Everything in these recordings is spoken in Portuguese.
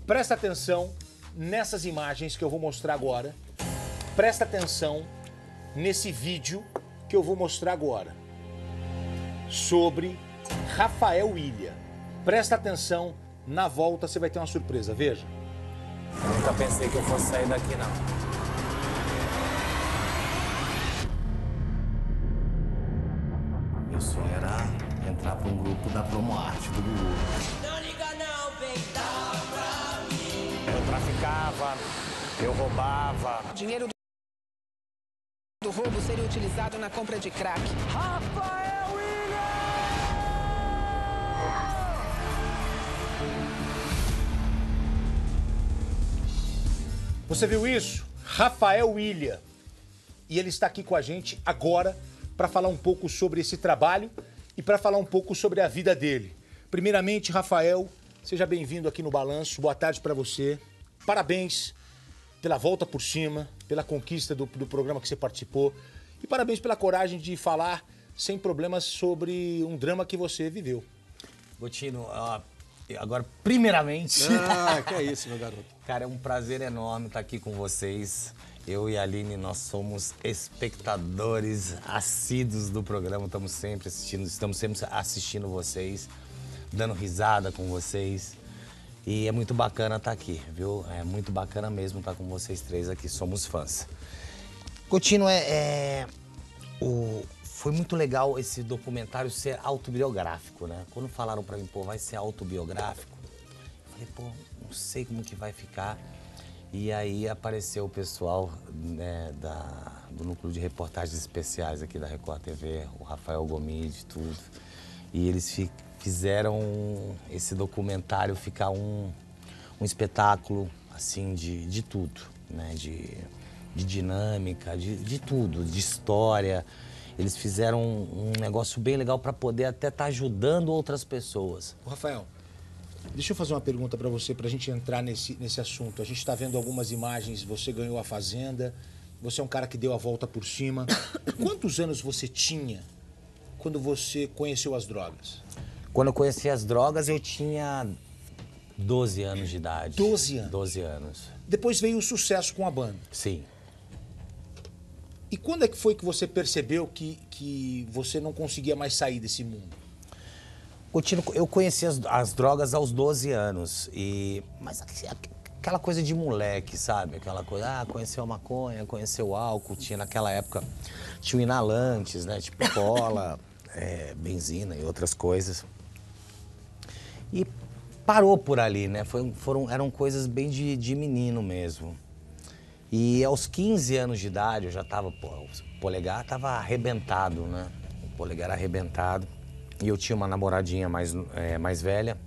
Presta atenção nessas imagens que eu vou mostrar agora. Presta atenção nesse vídeo que eu vou mostrar agora. Sobre Rafael Ilha. Presta atenção, na volta você vai ter uma surpresa, veja. Eu nunca pensei que eu fosse sair daqui, não. Meu sonho era entrar para um grupo da Promoarte do Gugu. Não liga não, vem dar pra mim. Eu traficava, eu roubava. O dinheiro do roubo seria utilizado na compra de crack. Rafael William! Você viu isso? Rafael Ilha. E ele está aqui com a gente agora para falar um pouco sobre esse trabalho e para falar um pouco sobre a vida dele. Primeiramente, Rafael, seja bem-vindo aqui no Balanço. Boa tarde para você. Parabéns pela volta por cima, pela conquista do programa que você participou e parabéns pela coragem de falar sem problemas sobre um drama que você viveu. Gotino, agora, primeiramente... que é isso, meu garoto. Cara, é um prazer enorme estar aqui com vocês. Eu e a Aline, nós somos espectadores assíduos do programa. Estamos sempre assistindo vocês, dando risada com vocês. E é muito bacana estar aqui, viu? É muito bacana mesmo estar com vocês três aqui. Somos fãs. Gotino, foi muito legal esse documentário ser autobiográfico, né? Quando falaram pra mim, pô, vai ser autobiográfico, eu falei, pô, não sei como que vai ficar. E aí apareceu o pessoal, né, do Núcleo de Reportagens Especiais aqui da Record TV, o Rafael Gomide, tudo. E eles fizeram esse documentário ficar um espetáculo, assim, de tudo, né? De dinâmica, de tudo, de história. Eles fizeram um negócio bem legal para poder até estar ajudando outras pessoas. Rafael, deixa eu fazer uma pergunta para você, para a gente entrar nesse assunto. A gente está vendo algumas imagens, você ganhou a Fazenda, você é um cara que deu a volta por cima. Quantos anos você tinha quando você conheceu as drogas? Quando eu conheci as drogas, eu tinha 12 anos de idade. 12 anos? 12 anos. Depois veio o sucesso com a banda. Sim. E quando é que foi que você percebeu que você não conseguia mais sair desse mundo? Eu conheci as drogas aos 12 anos, mas aquela coisa de moleque, sabe? Aquela coisa, conheceu a maconha, conheceu o álcool, tinha naquela época, tinha inalantes, né? Tipo cola, benzina e outras coisas. E parou por ali, né? Eram coisas bem de menino mesmo. E aos 15 anos de idade, eu já tava, o polegar tava arrebentado, né? O polegar arrebentado. E eu tinha uma namoradinha mais velha.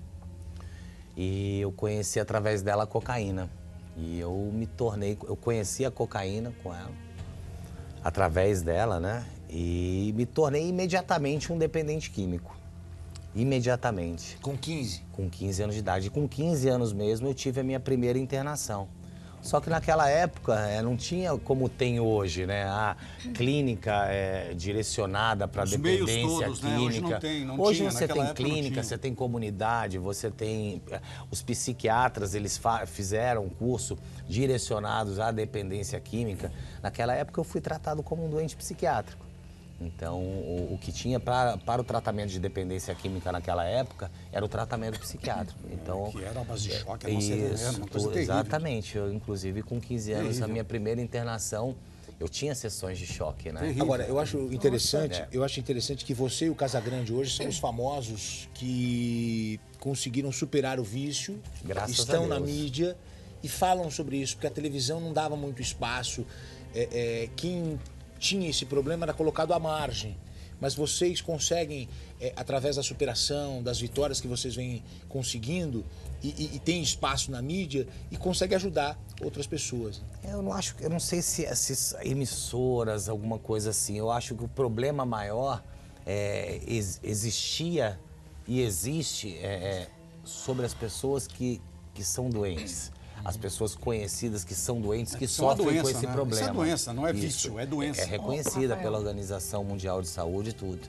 E eu conheci através dela a cocaína. E eu conheci a cocaína com ela, através dela, né? E me tornei imediatamente um dependente químico. Imediatamente. Com 15? Com 15 anos de idade. E com 15 anos mesmo eu tive a minha primeira internação. Só que naquela época não tinha como tem hoje, né? A clínica direcionada para dependência todos, química. Né? Hoje não tem, não hoje tinha, você tem época clínica, você tem comunidade, você tem... Os psiquiatras, eles fizeram um curso direcionados à dependência química. Naquela época eu fui tratado como um doente psiquiátrico. Então, o que tinha para o tratamento de dependência química naquela época era o tratamento psiquiátrico. Então, que era a base de choque, uma coisa terrível. Exatamente. Eu, inclusive, com 15 anos, a minha primeira internação, eu tinha sessões de choque, né? Terrível. Agora, eu acho interessante que você e o Casagrande hoje são os famosos que conseguiram superar o vício, estão na mídia e falam sobre isso, porque a televisão não dava muito espaço. Quem tinha esse problema era colocado à margem, mas vocês conseguem, através da superação, das vitórias que vocês vêm conseguindo, e tem espaço na mídia, e consegue ajudar outras pessoas. Eu não sei se essas emissoras, alguma coisa assim, eu acho que o problema maior existia e existe sobre as pessoas que são doentes. As pessoas conhecidas que são doentes, que sofrem com esse problema. Isso é doença, não é vício, é doença. É reconhecida pela Organização Mundial de Saúde e tudo.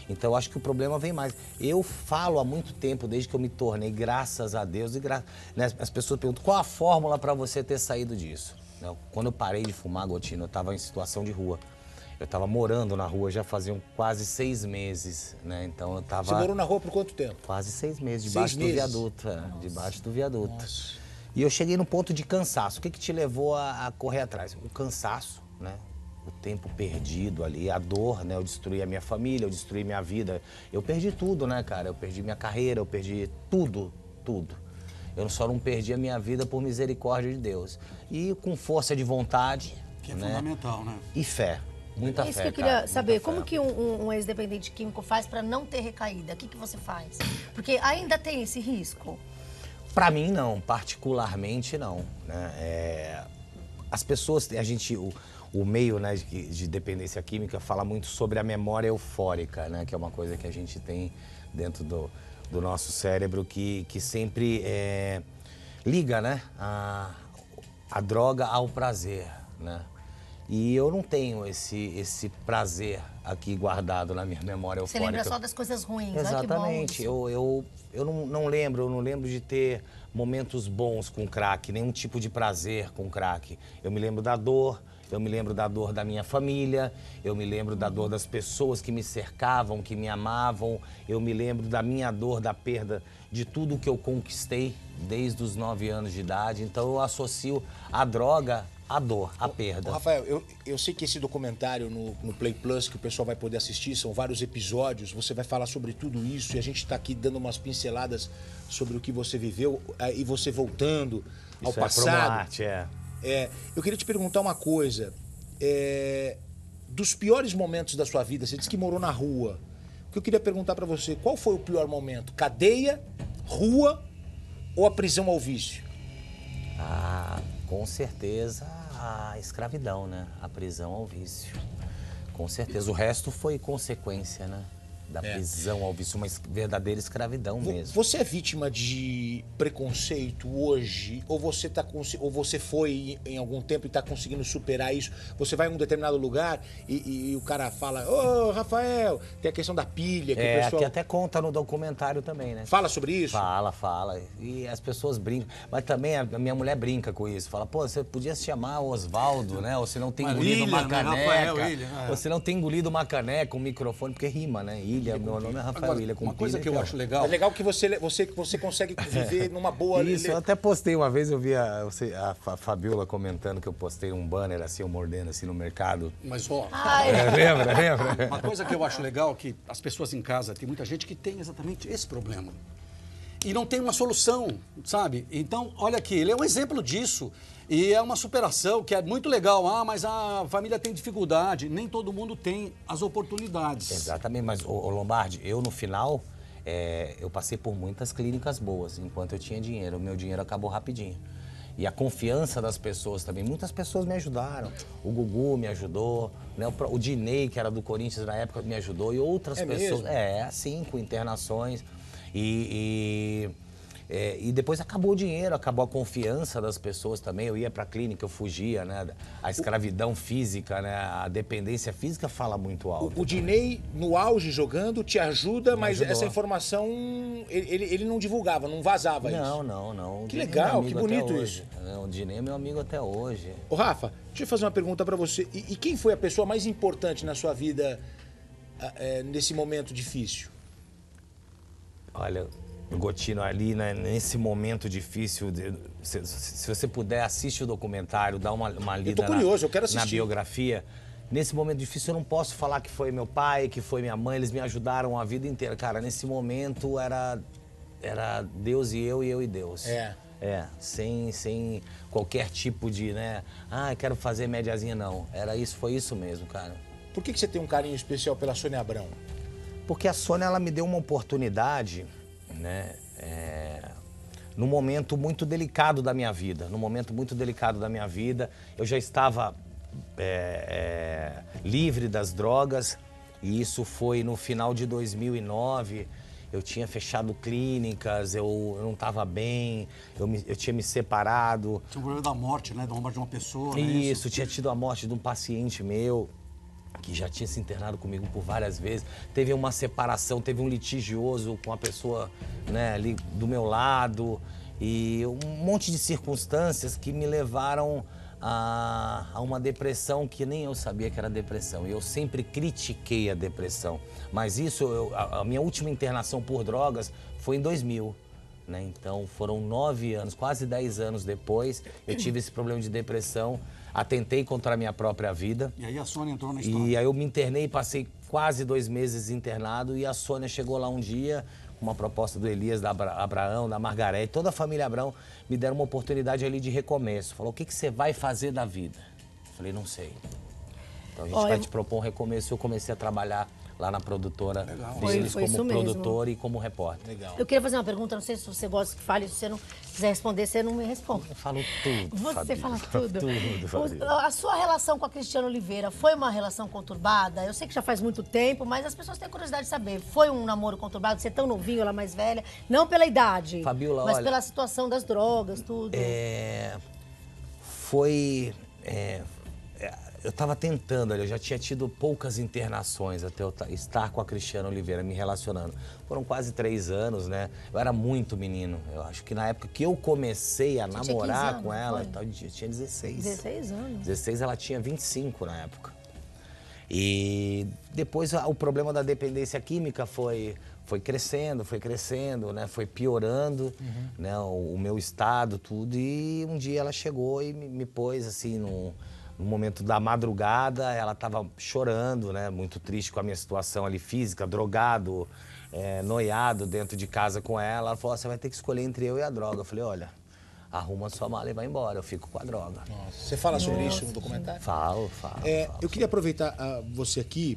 Então eu acho que o problema vem mais. Eu falo há muito tempo, desde que eu me tornei, graças a Deus, né, as pessoas perguntam qual a fórmula para você ter saído disso. Né? Quando eu parei de fumar, Gotino, eu estava em situação de rua. Eu estava morando na rua já faziam quase 6 meses, né? Então eu tava... Você morou na rua por quanto tempo? Quase 6 meses, debaixo do viaduto. Debaixo do viaduto. Nossa. E eu cheguei num ponto de cansaço. O que te levou a correr atrás? O cansaço, né? O tempo perdido ali, a dor, né? Eu destruí a minha família, eu destruí minha vida. Eu perdi tudo, né, cara? Eu perdi minha carreira, eu perdi tudo, tudo. Eu só não perdi a minha vida por misericórdia de Deus. E com força de vontade, que é fundamental, né? E fé. Muita fé, isso que eu queria saber, como que um ex-dependente químico faz para não ter recaída? O que você faz? Porque ainda tem esse risco. Para mim, não. Particularmente, não. Né? As pessoas, o meio, né, de dependência química fala muito sobre a memória eufórica, né? Que é uma coisa que a gente tem dentro do nosso cérebro que sempre liga, né? A droga ao prazer, né? E eu não tenho esse prazer aqui guardado na minha memória eufórica. Você lembra só das coisas ruins, exatamente. Eu não lembro de ter momentos bons com crack, nenhum tipo de prazer com crack. Eu me lembro da dor, eu me lembro da dor da minha família, eu me lembro da dor das pessoas que me cercavam, que me amavam, eu me lembro da minha dor, da perda de tudo que eu conquistei desde os 9 anos de idade. Então eu associo a droga à dor, à perda. Rafael, eu sei que esse documentário no Play Plus, que o pessoal vai poder assistir, são vários episódios, você vai falar sobre tudo isso e a gente está aqui dando umas pinceladas sobre o que você viveu e você voltando ao passado. Eu queria te perguntar uma coisa. Dos piores momentos da sua vida, você disse que morou na rua. O que eu queria perguntar para você, qual foi o pior momento? Cadeia, rua ou a prisão ao vício? Com certeza a escravidão, né? A prisão ao vício. Com certeza. O resto foi consequência, né? Da prisão ao vício, uma verdadeira escravidão mesmo. Você é vítima de preconceito hoje? Ou você foi em algum tempo e está conseguindo superar isso? Você vai em um determinado lugar e o cara fala, ô, Rafael, tem a questão da pilha. Que o pessoal... que até conta no documentário também, né? Fala sobre isso? Fala. E as pessoas brincam. Mas também a minha mulher brinca com isso. Fala, pô, você podia se chamar Osvaldo, né? Ou você não tem engolido uma caneca. Ou você não tem engolido uma caneca, um microfone, porque rima, né? Meu nome é Rafael Ilha. Uma coisa que eu acho legal... É legal que você consegue viver numa boa... Isso, eu até postei uma vez, eu vi a Fabiola comentando que eu postei um banner assim, eu mordendo assim no mercado. Mas, ó... Lembra? Uma coisa que eu acho legal, que as pessoas em casa, tem muita gente que tem exatamente esse problema. E não tem uma solução, sabe? Então, olha aqui, ele é um exemplo disso. E é uma superação que é muito legal. Mas a família tem dificuldade. Nem todo mundo tem as oportunidades. Exatamente, mas, Lombardi, eu no final, eu passei por muitas clínicas boas, enquanto eu tinha dinheiro. O meu dinheiro acabou rapidinho. E a confiança das pessoas também. Muitas pessoas me ajudaram. O Gugu me ajudou, né? O Dinei, que era do Corinthians na época, me ajudou. E outras pessoas. Mesmo? Assim, com internações. E depois acabou o dinheiro, acabou a confiança das pessoas também. Eu ia pra clínica, eu fugia, né? A escravidão física, né? A dependência física fala muito alto. O Dinei, no auge, jogando, te ajuda, mas essa informação ele não divulgava, não vazava isso. Não. Que legal, que bonito isso. O Dinei é meu amigo até hoje. Ô, Rafa, deixa eu fazer uma pergunta pra você. E quem foi a pessoa mais importante na sua vida nesse momento difícil? Olha, Gotino, ali, né, nesse momento difícil, se você puder, assiste o documentário, dá uma lida eu tô curioso, eu quero assistir. Na biografia. Nesse momento difícil, eu não posso falar que foi meu pai, que foi minha mãe, eles me ajudaram a vida inteira. Cara, nesse momento era Deus e eu e Deus. Sem qualquer tipo de, né, quero fazer médiazinha, não. Foi isso mesmo, cara. Por que você tem um carinho especial pela Sônia Abrão? Porque a Sônia, ela me deu uma oportunidade, né, num momento muito delicado da minha vida. Eu já estava livre das drogas, e isso foi no final de 2009. Eu tinha fechado clínicas, eu não estava bem, eu tinha me separado. Tinha um problema da morte, né? Da morte de uma pessoa. Isso, tinha tido a morte de um paciente meu. que já tinha se internado comigo por várias vezes. Teve uma separação, teve um litigioso com a pessoa, né, ali do meu lado. E um monte de circunstâncias que me levaram a uma depressão que nem eu sabia que era depressão. E eu sempre critiquei a depressão. Mas isso, a minha última internação por drogas foi em 2000. Né? Então foram 9 anos, quase 10 anos depois, eu tive esse problema de depressão, atentei contra a minha própria vida. E aí a Sônia entrou na história. E aí eu me internei, passei quase 2 meses internado e a Sônia chegou lá um dia com uma proposta do Elias, da Abraão, da Margarete, toda a família Abraão me deram uma oportunidade ali de recomeço. Falou, o que você vai fazer da vida? Eu falei, não sei. Então a gente vai te propor um recomeço. Eu comecei a trabalhar lá na produtora deles, foi como produtor e como repórter. Legal. Eu queria fazer uma pergunta, não sei se você gosta que fale, se você não quiser responder, você não me responde. Eu falo tudo, Você Fabi. fala tudo. Tudo, Fabi. A sua relação com a Cristiana Oliveira foi uma relação conturbada? Eu sei que já faz muito tempo, mas as pessoas têm curiosidade de saber. Foi um namoro conturbado? Você é tão novinho, ela mais velha? Não pela idade, Fabiola, mas olha, pela situação das drogas, tudo. Eu estava tentando, eu já tinha tido poucas internações até eu estar com a Cristiana Oliveira, me relacionando. Foram quase 3 anos, né? Eu era muito menino. Eu acho que na época que eu comecei a namorar com ela, eu tinha 16. 16 anos. 16, ela tinha 25 na época. E depois o problema da dependência química foi crescendo, né? Foi piorando, né? O meu estado, tudo. E um dia ela chegou e me pôs assim no momento da madrugada, ela estava chorando, né? Muito triste com a minha situação ali física, drogado, noiado dentro de casa com ela. Ela falou, você vai ter que escolher entre eu e a droga. Eu falei, olha, arruma sua mala e vai embora, eu fico com a droga. Nossa. Você fala sobre isso no documentário? Falo. Eu queria aproveitar você aqui.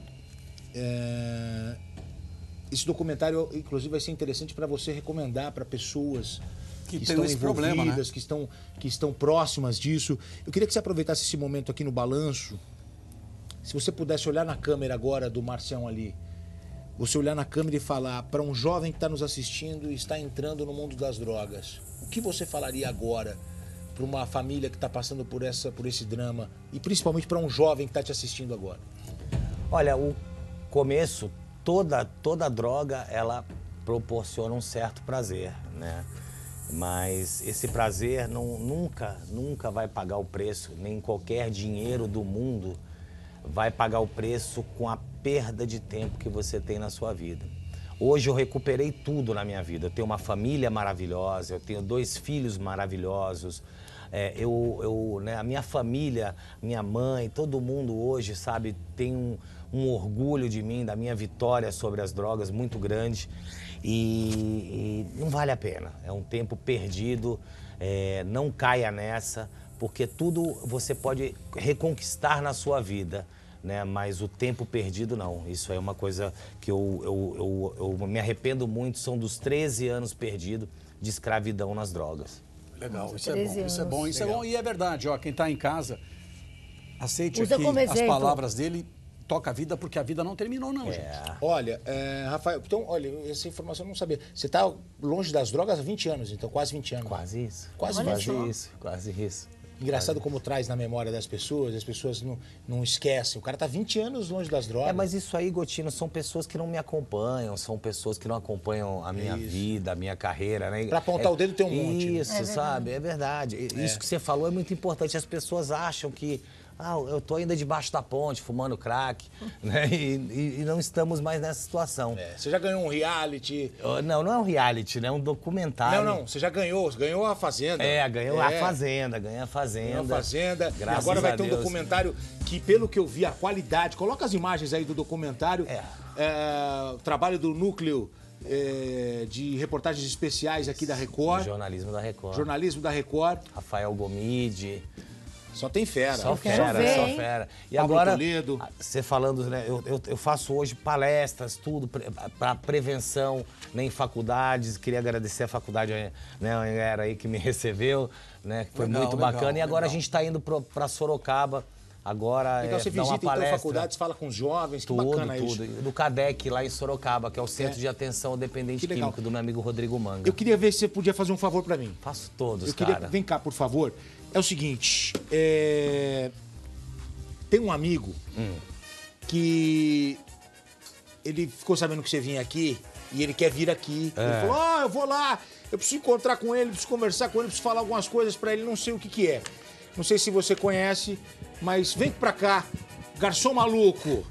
Esse documentário, inclusive, vai ser interessante para você recomendar para pessoas que estão esse envolvidas, problema, né? que estão próximas disso. Eu queria que você aproveitasse esse momento aqui no balanço. Se você pudesse olhar na câmera agora do Marcião ali, você olhar na câmera e falar para um jovem que está nos assistindo e está entrando no mundo das drogas, o que você falaria agora para uma família que está passando por esse drama e principalmente para um jovem que está te assistindo agora? Olha, o começo, toda droga, ela proporciona um certo prazer, né? Mas esse prazer nunca vai pagar o preço, nem qualquer dinheiro do mundo vai pagar o preço com a perda de tempo que você tem na sua vida. Hoje eu recuperei tudo na minha vida. Eu tenho uma família maravilhosa, eu tenho 2 filhos maravilhosos. A minha família, minha mãe, todo mundo hoje, sabe, tem um orgulho de mim, da minha vitória sobre as drogas muito grande. E não vale a pena, é um tempo perdido, não caia nessa, porque tudo você pode reconquistar na sua vida, né? Mas o tempo perdido não, isso é uma coisa que eu me arrependo muito, são dos 13 anos perdidos de escravidão nas drogas. Legal, isso é bom. E é verdade, ó, quem está em casa, aceite Usa aqui como as exemplo. palavras dele. Toca a vida, porque a vida não terminou, não, gente. Olha, Rafael, então, olha, essa informação eu não sabia. Você está longe das drogas há 20 anos, então, quase 20 anos. Quase isso. Quase isso. Engraçado como traz na memória das pessoas, as pessoas não esquecem. O cara está 20 anos longe das drogas. Mas isso aí, Gotino, são pessoas que não me acompanham, são pessoas que não acompanham a minha vida, a minha carreira, né? Para apontar o dedo tem um monte. Isso, sabe? É verdade. Isso que você falou é muito importante. As pessoas acham que eu tô ainda debaixo da ponte, fumando crack, né? E não estamos mais nessa situação. Você já ganhou um reality? Não é um reality, né? É um documentário. Não, você já ganhou a Fazenda. Ganhou a Fazenda. Ganhou a Fazenda. Graças e agora vai ter um Deus. documentário que, pelo que eu vi, a qualidade... Coloca as imagens aí do documentário. O trabalho do núcleo de reportagens especiais aqui da Record. Jornalismo da Record. Rafael Gomide. Só tem fera. Só fera. E Pablo agora, Toledo. você falando, né, eu faço hoje palestras, tudo para prevenção, né, em faculdades. Queria agradecer a faculdade, né, era aí que me recebeu, né, que foi muito bacana. E agora a gente está indo para Sorocaba. Agora você visita então faculdades, fala com os jovens, que bacana isso. Do CADEC, lá em Sorocaba, que é o Centro de Atenção ao Dependente Químico, do meu amigo Rodrigo Manga. Eu queria ver se você podia fazer um favor para mim. Faço todos, Vem cá, por favor. É o seguinte, tem um amigo que ele ficou sabendo que você vinha aqui e ele quer vir aqui. Ele falou, eu vou lá, eu preciso encontrar com ele, preciso conversar com ele, preciso falar algumas coisas pra ele, não sei o que é. Não sei se você conhece, mas vem pra cá, garçom maluco.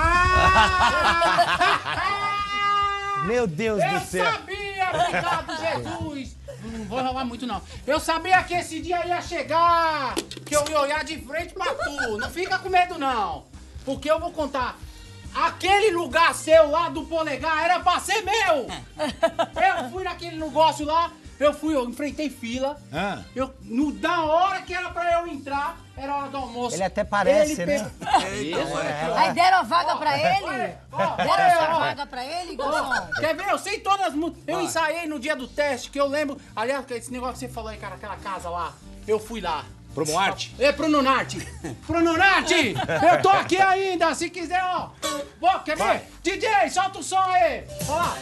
Meu Deus do céu. Eu sabia, obrigado, Jesus. Não vou enrolar muito, não. Eu sabia que esse dia ia chegar, que eu ia olhar de frente pra tu. Não fica com medo, não. Porque eu vou contar. Aquele lugar seu lá do polegar era pra ser meu. Eu fui naquele negócio lá, eu enfrentei fila. Da hora que era pra eu entrar, era hora do almoço. Ele até parece, né? Aí deram a vaga pra ele? Deram a vaga pra ele, garçom? Quer ver? Eu sei todas as músicas. Eu ensaiei no dia do teste, que eu lembro. Aliás, esse negócio que você falou aí, cara, aquela casa lá. Eu fui lá. Promoarte? Pro Nonarte! Pro Nonarte! Eu tô aqui ainda, se quiser, ó. Quer ver? DJ, solta o som aí! Ó lá.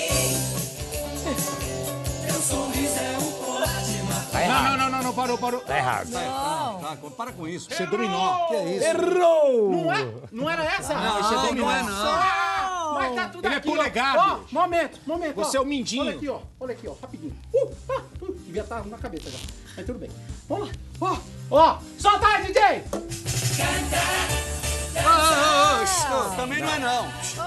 Tá errado. Não, parou. Tá errado. Para com isso. Você dominou. Que é isso? Errou! Não era essa? Não, isso é dominó. Não é não. Mas tá tudo Ele aqui, é polegado. ó. Momento. Você é o mindinho. Olha aqui, ó, rapidinho. Devia estar na cabeça já. Mas tudo bem. Vamos lá. Ó, solta aí, DJ! Também não é não.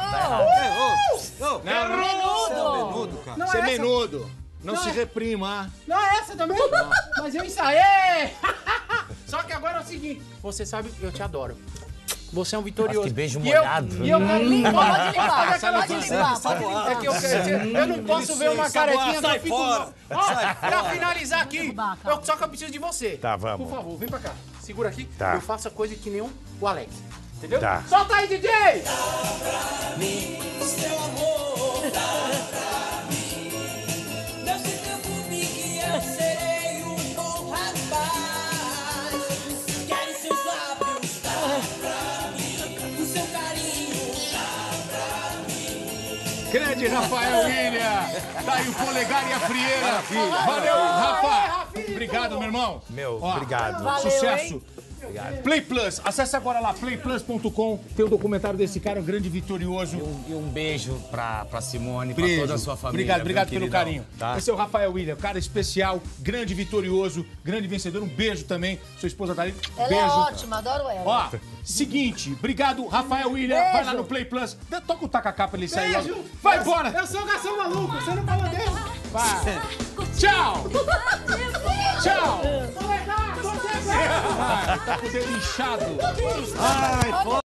Menudo! Não Você é essa. menudo. Não Não se é. reprima. Não é essa também? Não. Mas eu ensaiei! Só que agora é o seguinte, você sabe que eu te adoro. Você é um vitorioso. Nossa, que beijo E eu- molhado. E eu quero limpar. Pode limpar. É que eu não posso ver uma carequinha que eu fico... fora. Ó, pra finalizar aqui, só que eu preciso de você. Tá, vamos. Por favor, vem pra cá. Segura aqui. Tá. Eu faço a coisa que nem o Alex. Entendeu? Tá. Solta aí, DJ! Nesse tempo vi que eu serei um bom rapaz. Quero seus lábios, dá pra mim. O seu carinho, dá pra mim. Grande Rafael William. Tá aí o polegar e a frieira. Valeu, Rafa. Obrigado, meu irmão. Obrigado. Valeu, Sucesso. hein? Play Plus. Acesse agora lá, playplus.com. Tem o documentário desse cara, um grande vitorioso. E um beijo pra Simone, pra Beijo. toda a sua família. Obrigado viu, pelo queridão? carinho. Tá? Esse é o Rafael William, cara especial, grande vitorioso, grande vencedor. Um beijo também. Sua esposa tá aí. Ela Beijo. é ótima, adoro ela. Ó, seguinte, obrigado, Rafael William. Beijo. Vai lá no Play Plus. Toca o tacacá pra ele sair Beijo. logo. Vai embora. Eu sou o garçom maluco, você não falou dele? Vai. Tchau. Tchau. Tô legal, tô Vai, tá com o dedo inchado. Ai,